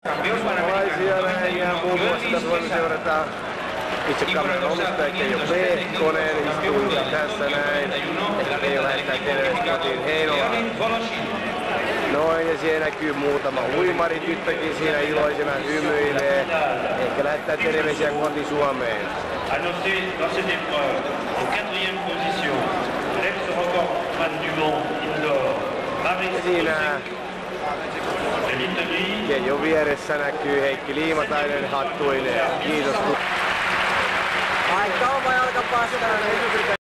Suomalaisia näin ja muun muassa tässä voimme seurata itse kameran omistaja Keijo Pehkonen istuu tässä näin. Ehkä Keijo lähettää terveistä kotiin Heinolaan. Noin, ja siellä näkyy muutama uimarityttökin siinä iloisena hymyilee. Ehkä lähettää terveisiä koti Suomeen. Annoncé dans cette épreuve, en 4e position, l'ex-recordman du monde indoor, Maris Keijon vieressä näkyy Heikki Liimatainen hattuineen. Kiitos. Aika on vai alkaa päästä